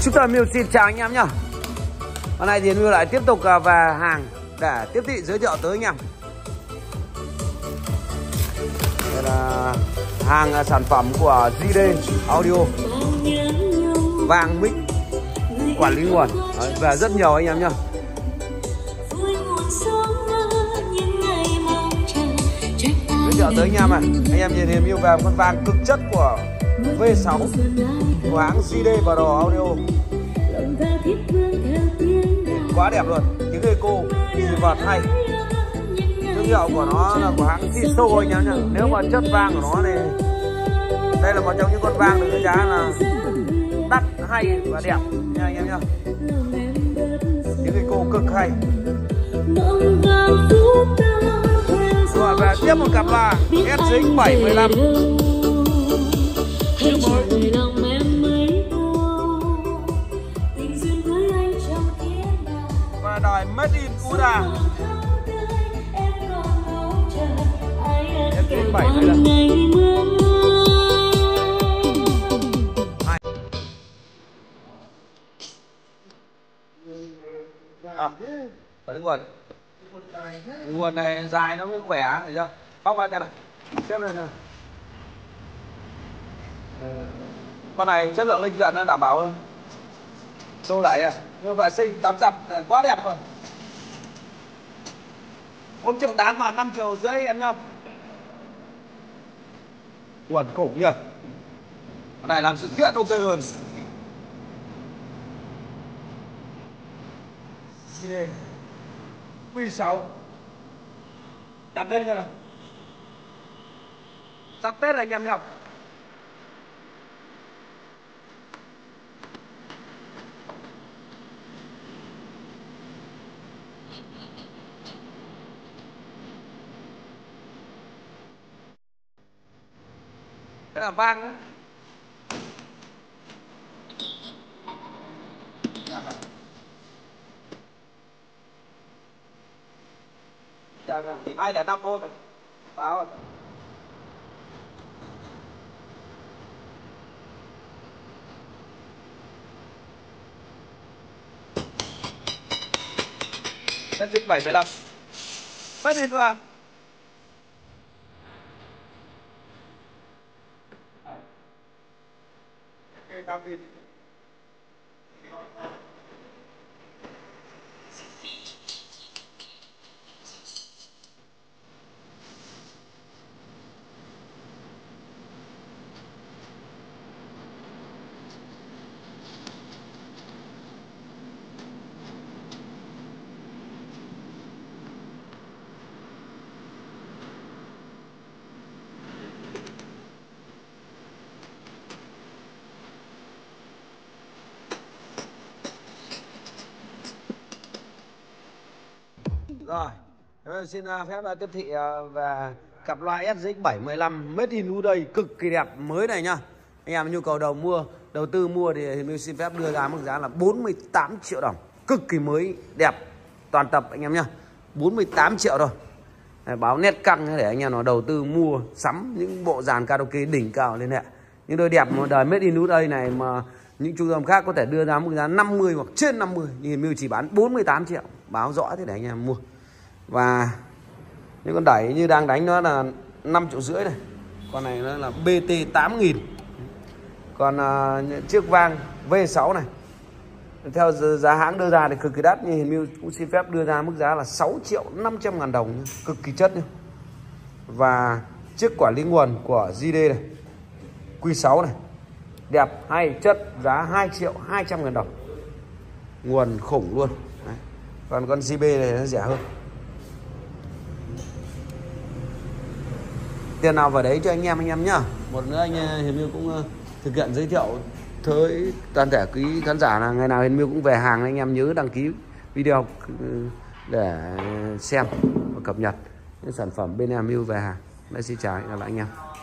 Chúng ta Miu xin chào anh em nhá. Hôm nay thì Miu lại tiếp tục về hàng để tiếp thị giới thiệu tới anh em. Đây là hàng sản phẩm của JD Audio, vang mic, quản lý nguồn. Đấy, về rất nhiều anh em nhá. Giới thiệu tới anh em này. Anh em nhìn Miu về con vang cực chất của V6 của hãng JD Audio. Quá đẹp luôn, tiếng echo thì vợt hay. Thương hiệu của nó là của hãng Tiso anh em nhá. Nếu mà chất vang của nó này, đây là một trong những con vang được đánh giá là đắt, hay và đẹp nha anh em nhá. Tiếng echo cực hay. Rồi về tiếp một cặp là SX 715 mới. Và đời Made in Uda SX 715. Đấy nguồn này dài nó mới khỏe, thấy chưa? Bóc ra cái này, xếp lên này. Con này chất lượng linh kiện nó đảm bảo hơn. Xô lại à, như vệ sinh 800 quá đẹp rồi. 1,8 triệu mà 5,5 triệu em nhá. Nguồn khủng nhỉ. Con này làm sự kiện ok hơn. Đây. Q6 đặt đây nha. Sắp Tết anh em nhá. Đây là vang đấy. Thì 205V này. Báo rồi. SX 715. Made in Uda. Rồi, xin phép tiếp thị về cặp loa SX 715 Made in Uda cực kỳ đẹp mới này nhá. Anh em nhu cầu đầu tư mua thì mình xin phép đưa ra mức giá là 48 triệu đồng. Cực kỳ mới, đẹp, toàn tập anh em nhá. 48 triệu thôi. Báo nét căng để anh em nó đầu tư mua sắm những bộ dàn karaoke đỉnh cao lên hệ. Những đôi đẹp một đời Made in Uda này mà những trung tâm khác có thể đưa ra mức giá 50 hoặc trên 50, nhưng Miu chỉ bán 48 triệu. Báo rõ thế để anh em mua. Và những con đẩy như đang đánh nó là 5,5 triệu này. Con này nó là BT 8000. Còn chiếc vang V6 này theo giá hãng đưa ra thì cực kỳ đắt, nhưng Miu cũng xin phép đưa ra mức giá là 6.500.000 đồng, cực kỳ chất nhá. Và chiếc quản lý nguồn của JD này, Q6 này, đẹp, hay, chất, giá 2.200.000 đồng, nguồn khủng luôn. Đấy. Còn con JB này nó rẻ hơn. Tiền nào vào đấy cho anh em nhá. Một nữa anh Hiền Miu cũng thực hiện giới thiệu tới toàn thể quý khán giả là ngày nào Hiền Miu cũng về hàng, anh em nhớ đăng ký video để xem và cập nhật những sản phẩm bên em Miu về hàng. Đây, xin chào, hẹn gặp lại anh em.